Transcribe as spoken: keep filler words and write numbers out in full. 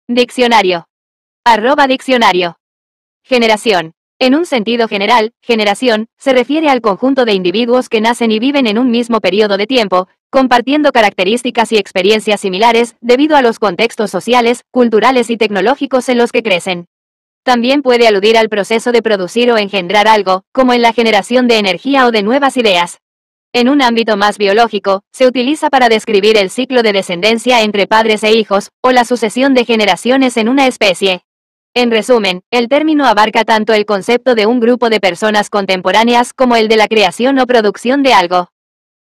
Diccionario. Arroba diccionario. Generación. En un sentido general, generación se refiere al conjunto de individuos que nacen y viven en un mismo periodo de tiempo, compartiendo características y experiencias similares debido a los contextos sociales, culturales y tecnológicos en los que crecen. También puede aludir al proceso de producir o engendrar algo, como en la generación de energía o de nuevas ideas. En un ámbito más biológico, se utiliza para describir el ciclo de descendencia entre padres e hijos, o la sucesión de generaciones en una especie. En resumen, el término abarca tanto el concepto de un grupo de personas contemporáneas como el de la creación o producción de algo.